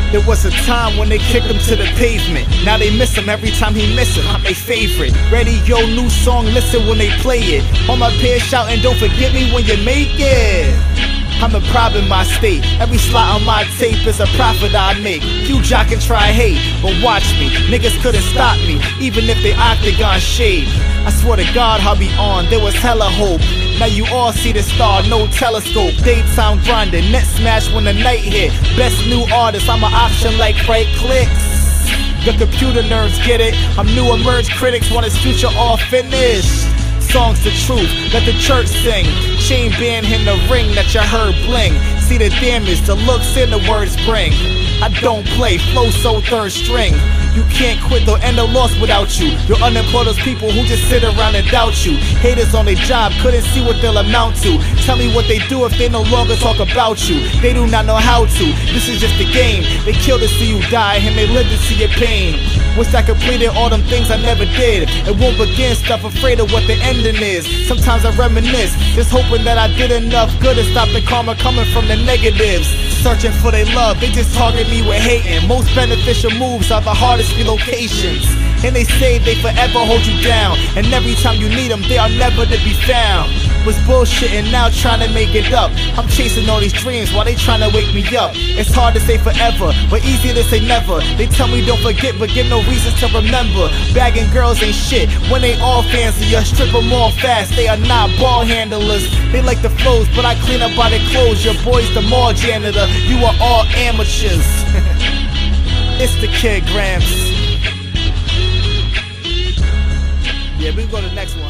There was a time when they kicked him to the pavement. Now they miss him every time he miss him. I'm their favorite. Radio, new song, listen when they play it. All my peers shouting, don't forget me when you make it. I'm a pride in my state. Every slot on my tape is a profit I make. You jock and try hate, but watch me. Niggas couldn't stop me, even if they octagon shade. I swear to God I'll be on, there was hella hope. Now you all see the star, no telescope. Daytime grinding, net smash when the night hit. Best new artist, I'm an option like right clicks. The computer nerds get it. I'm new emerge critics want his future all finished. Songs the truth, let the church sing. Chain band in the ring that you heard bling. See the damage, the looks and the words bring. I don't play, flow so third string. You can't quit, they'll end the loss without you. You're unemployed, those people who just sit around and doubt you. Haters on their job, couldn't see what they'll amount to. Tell me what they do if they no longer talk about you. They do not know how to, this is just a game. They kill to see you die, and they live to see your pain. Wish I completed all them things I never did. It won't begin, stuff afraid of what the ending is. Sometimes I reminisce, just hoping that I did enough good to stop the karma coming from the negatives. Searching for their love, they just target me with hating. Most beneficial moves are the hardest relocations. And they say they forever hold you down, and every time you need them, they are never to be found. Was bullshitting, now trying to make it up. I'm chasing all these dreams while they trying to wake me up. It's hard to say forever, but easier to say never. They tell me don't forget, but give no reasons to remember. Bagging girls ain't shit when they all fans of you. Strip them all fast, they are not ball handlers. They like the flows, but I clean up by their clothes. Your boy's the mall janitor, you are all amateurs. It's the Kid Grams. Yeah, we can go to the next one.